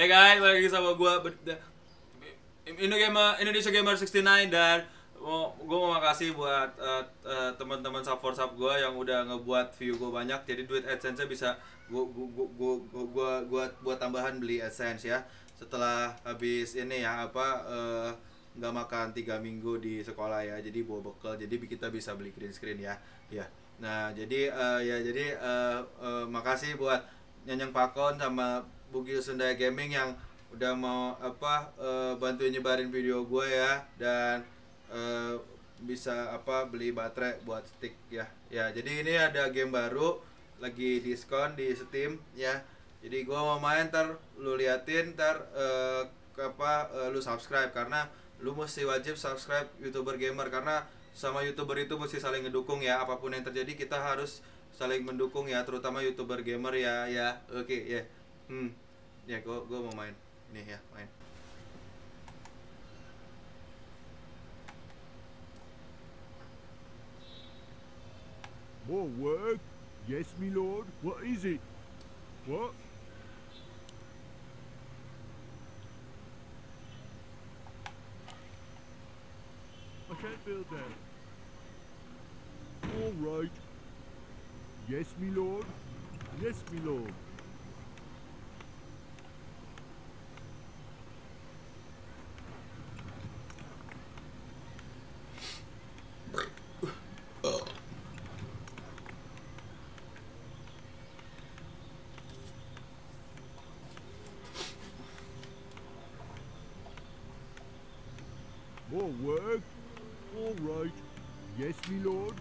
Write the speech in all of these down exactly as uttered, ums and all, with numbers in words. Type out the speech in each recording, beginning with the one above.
Hey guys, balik lagi sama gua Indo Gamer Indonesia Gamer enam puluh sembilan dan mau gua mau makasih buat uh, uh, teman-teman sub for sub gua yang udah ngebuat view gua banyak. Jadi duit AdSense bisa gua gua gua gua, gua, gua, gua buat tambahan beli AdSense ya. Setelah habis ini ya apa uh, nggak makan tiga minggu di sekolah ya. Jadi bawa bekal. Jadi kita bisa beli green screen ya. Ya. Nah, jadi uh, ya jadi uh, uh, makasih buat Nyanyang Pakon sama Bugil Sunda Gaming yang udah mau apa uh, bantuin nyebarin video gue ya dan uh, bisa apa beli baterai buat stick ya. Ya, jadi ini ada game baru lagi diskon di Steam ya. Jadi gue mau main ntar lu liatin ntar uh, apa uh, lu subscribe karena lu mesti wajib subscribe YouTuber Gamer karena sama YouTuber itu mesti saling ngedukung ya, apapun yang terjadi kita harus saling mendukung ya, terutama YouTuber Gamer ya ya. Oke okay, ya. Yeah. Hmm. Ya, gue gue mau main. Nih ya, main. More work? Yes, my lord. What is it? What? I can't build that. All right. Yes, my lord. Yes, my lord. More work? All right. Yes, my lord.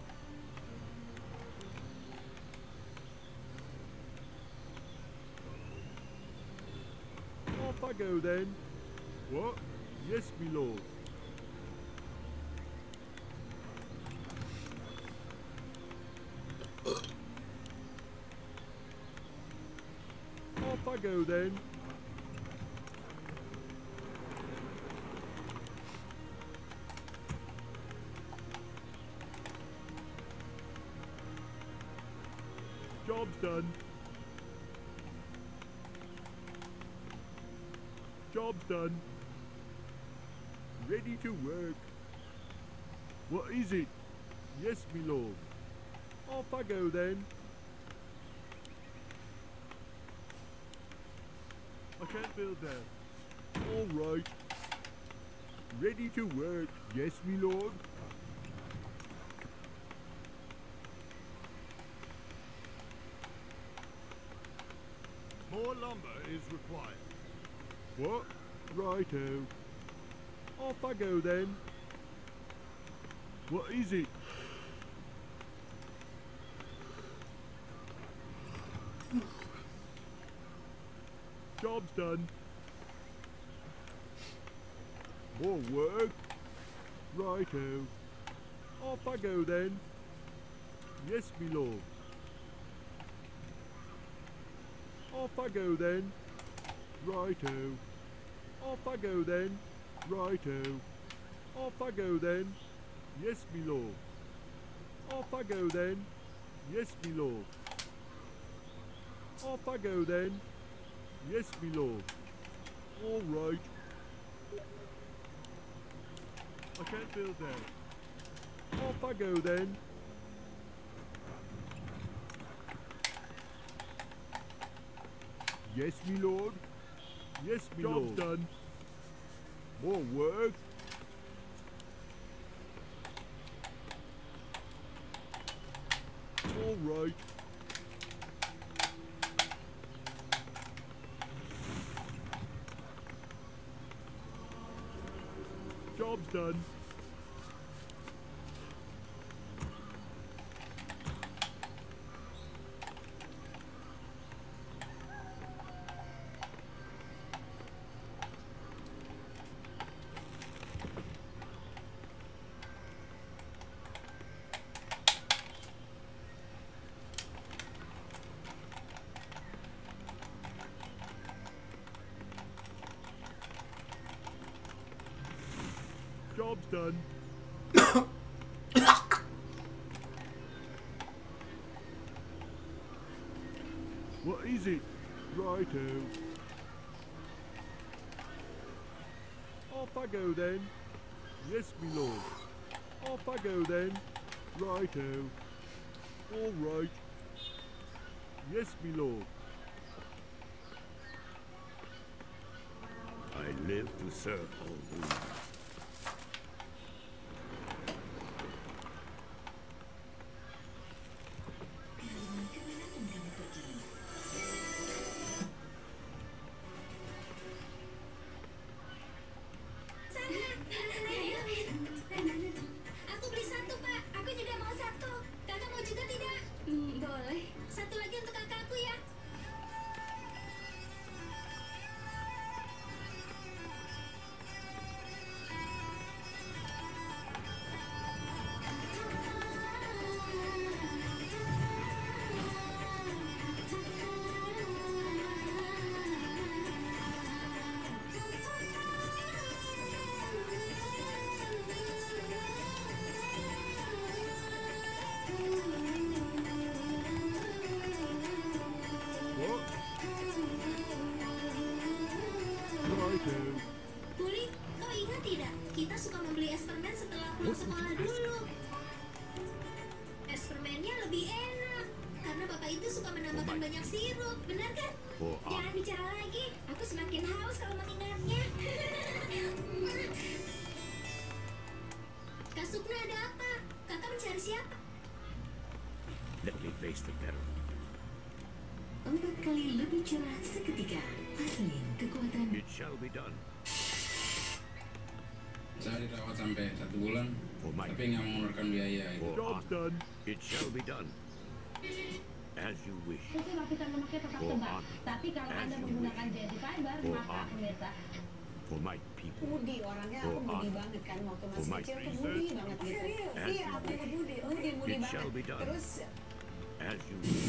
Off I go then. What? Yes, my lord. Off I go then. Job's done. Job's done. Ready to work. What is it? Yes, my lord. Off I go then. I can't build that. All right. Ready to work. Yes, my lord. More lumber is required. What? Righto. Off I go then. What is it? Job's done. More work. Righto. Off I go then. Yes, my lord. Off I go then. Righto. Off I go then. Righto. Off I go then. Yes, my lord. Off I go then. Yes, my lord. Off I go then. Yes, my lord. All right. I can't build that. Off I go then. Yes, my lord. Yes, my lord. Job's done. More work. All right. Job's done. Job's done. What is it? Righto. Off I go then. Yes, me lord. Off I go then. Righto. All right. Yes, me lord. I live to serve all those. Aku beli satu, Pak. Aku juga mau satu. Kakak mau juga tidak? Hmm, boleh. Satu lagi untuk kakakku ya. What? Righto. Puli, kau ingat tidak? Kita suka membeli es permen setelah pulang sekolah dulu. Es permennya lebih enak. Karena bapak itu suka menambahkan banyak sirup, benar kan? Oh, ah. Jangan bicara lagi. Aku semakin haus kalau mengingatnya. Kak Sukna, ada apa? Kakak mencari siapa? Let me face the peril. Empat kali lebih cerah seketika. Vaseline kekuatan. It shall be done. Saya dirawat sampai satu bulan, Oh my. tapi nggak mengeluarkan biaya itu. For Job's done. It shall be done. As you wish. Fungsi lapisan lemaknya tetap For tebal, honor. tapi kalau As Anda you menggunakan wish. Jedi Fiber, For maka honor. pemirsa For my people. Budi orangnya aku For budi honor. banget kan waktu For masih my kecil tuh reason. budi banget gitu. As Iya you aku wish. budi, budi budi It banget. shall be done. Terus As you wish.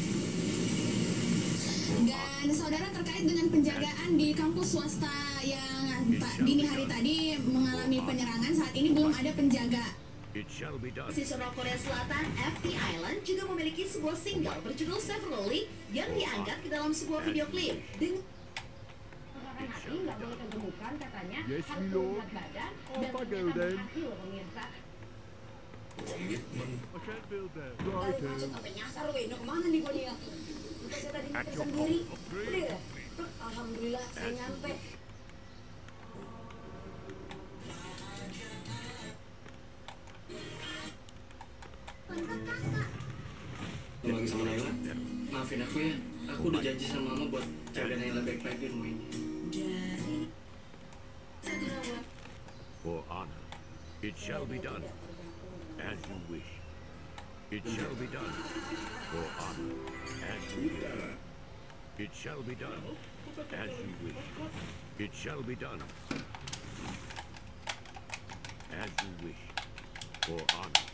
Dan saudara, terkait dengan penjagaan di kampus swasta yang ta- dini hari tadi mengalami penyerangan, saat ini belum ada penjaga. It shall be done. Nasional Korea Selatan, F T Island juga memiliki sebuah single berjudul Severally yang diangkat ke dalam sebuah video klip. Dengan pergerakan hati nggak boleh kegemukan katanya, Yes, harus my lord. melihat badan Oh, dan Pak ternyata Gauden. hati loh pemirsa. Komitmen. I can't build there. baru masuk Righto. sampai nyasar weh, ini kemana nih gua nih? Bukan saya tadi mikir sendiri. Udah ya? Alhamdulillah saya nyampe. Lu lagi sama Naila? Maafin aku ya, aku udah janji sama mama buat jaga Naila baik-baik di rumah ini. For honor. It shall be done. As you wish. It shall be done. For honor. As you wish. It shall be done. As you wish. It shall be done. As you wish. For honor.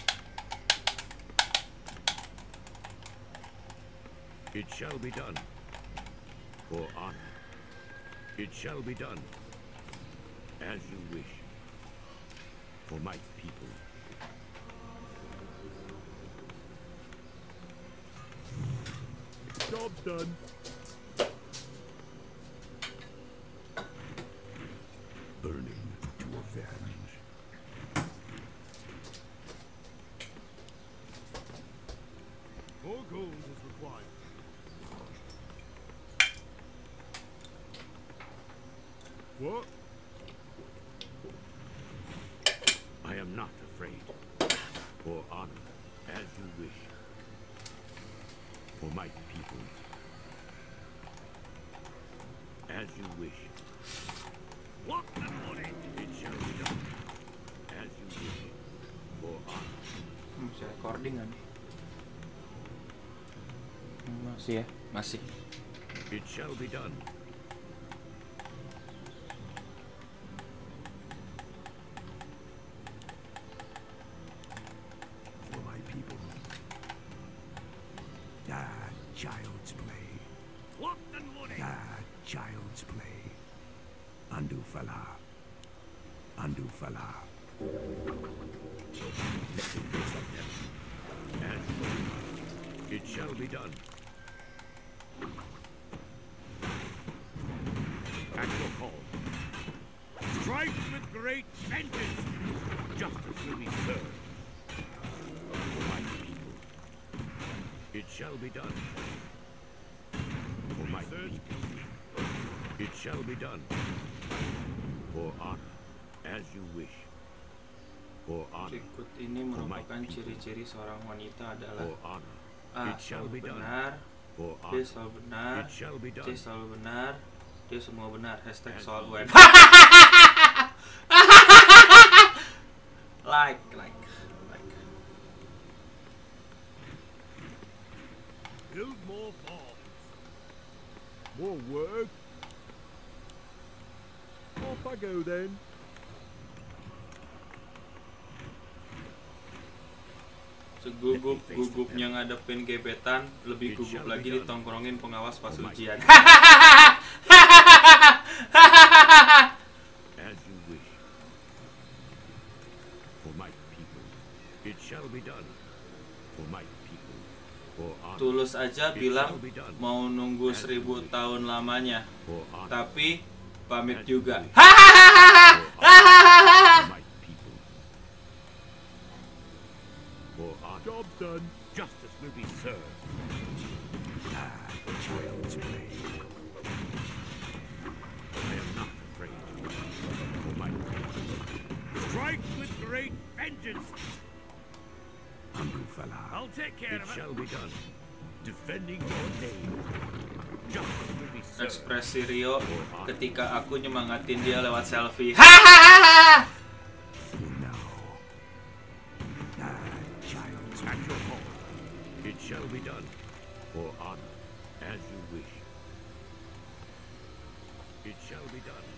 It shall be done. For honor. It shall be done. As you wish. For my people. Job's done. Burning to avenge. More gold is required. What? I am not afraid. For honor, as you wish. For my people. As you wish. What the money? It shall be done. As you wish. For honor. Hmm, bisa recording kan? Hmm, masih ya, masih. It shall be done. For my people. Ah, child's play. What the money? Ah, child's play. Andu fala. Andu fala. And it shall be done. At your call. Strike with great vengeance. Justice will be served. For my people. It shall be done. For my people. It shall be done. For honor, as you wish. For honor. Berikut ini merupakan ciri-ciri seorang wanita adalah For honor. A. It shall Selalu be done. benar, For B. honor. Selalu benar, It shall be C. done. Selalu benar, D. Semua benar. Hashtag As soal you U N. wish. Like, like, like. Build more farms. More work. Off I go then. Segugup-gugupnya ngadepin gebetan, lebih gugup lagi ditongkrongin pengawas pas ujian. As you wish. For my people. It shall be done. For my people. For honor. Tulus aja It bilang shall be done. mau nunggu seribu tahun lamanya, For honor. tapi pamit As you juga. wish. For my people. For honor. Job's done. Justice will be served. Ah, child's play. I am not afraid. For my people. Strike with great vengeance. I'll take care of it. It shall be done. Defending your name. Justice will be served. Ekspresi Rio ketika aku nyemangatin dia lewat selfie. At your call. It shall be done. For honor, as you wish. It shall be done.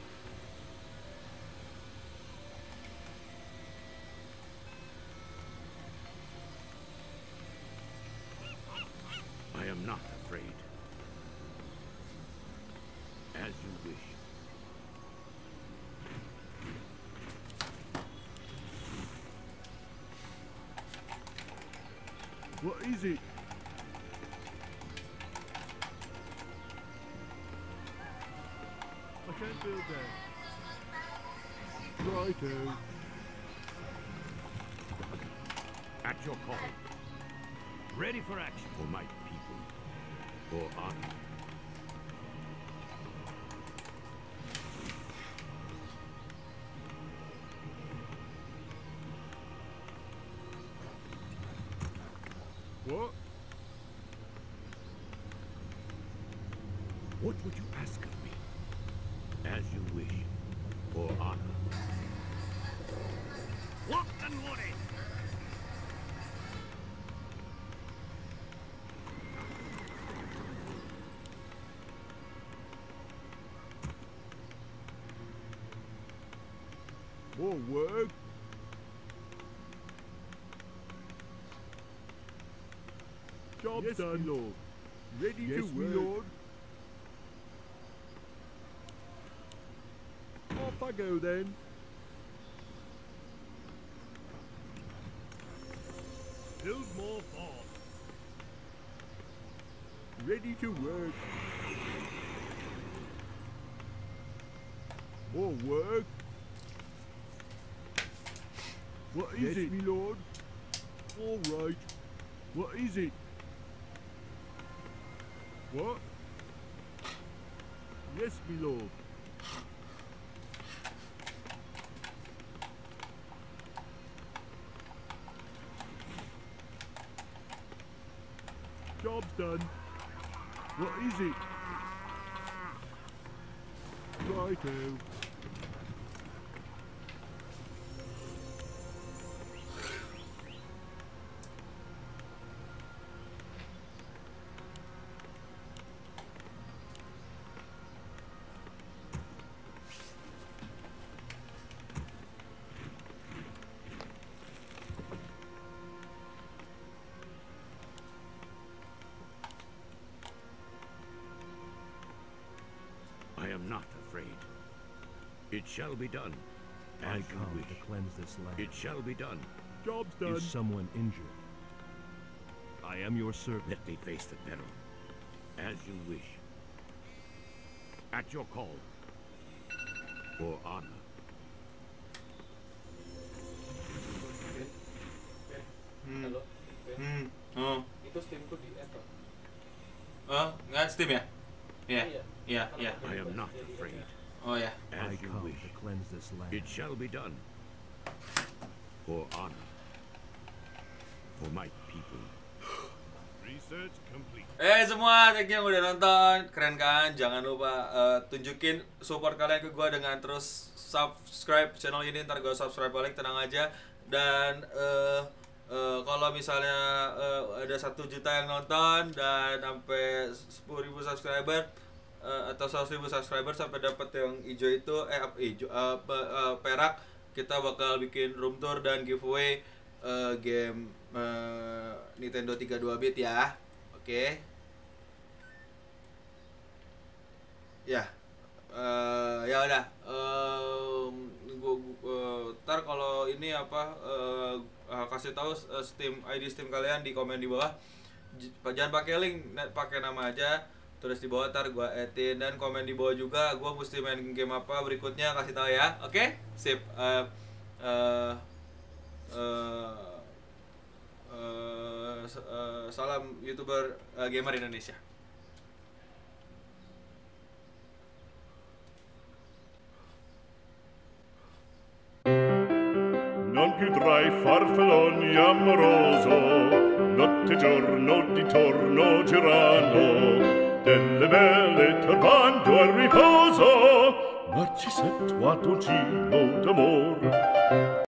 I am not afraid. As you wish. What is it? I can't build that. Righto. At your call. Ready for action. For my people. For honor. What? What would you ask of me? As you wish. For honor. Locked and loaded. More work. Job yes, done, Lord. Ready yes, to work. Lord. Off I go then. Build more farms. Ready to work. More work. What is yes, it, me lord? All right. What is it? What? Yes, me lord. Job's done. What is it? Righto. I am not afraid. It shall be done. As I you come wish. to cleanse this land. It shall be done. Job's done. Is someone injured? I am your servant. Let me face the peril. As you wish. At your call. For honor. Steam ya? Iya. Iya, iya. I am not afraid. Oh ya. As I you come wish. to cleanse this land. It shall be done. For honor. For my people. Research complete. Eh semua, thank you yang udah nonton. Keren kan? Jangan lupa uh, tunjukin support kalian ke gue dengan terus subscribe channel ini. Ntar gue subscribe balik, tenang aja. Dan uh, uh, kalau misalnya uh, ada satu juta yang nonton dan sampai sepuluh ribu subscriber uh, atau seratus ribu subscriber sampai dapat yang hijau itu eh apa hijau uh, uh, perak, kita bakal bikin room tour dan giveaway uh, game uh, Nintendo tiga puluh dua bit ya. Oke. Ya. Uh, ya udah. Um, gua, gua uh, ntar kalau ini apa uh, uh, kasih tahu uh, Steam I D Steam kalian di komen di bawah. J jangan pakai link, pakai nama aja. Terus di bawah ntar gua etin dan komen di bawah juga gua mesti main game apa berikutnya, kasih tahu ya. Oke? Okay? Sip. Uh, uh, uh, Uh, uh, salam YouTuber uh, gamer Indonesia. Non più tra i farfalloni amoroso, notte e giorno di torno girano, delle belle turbando al riposo, Narcisetto a dolcino d'amor.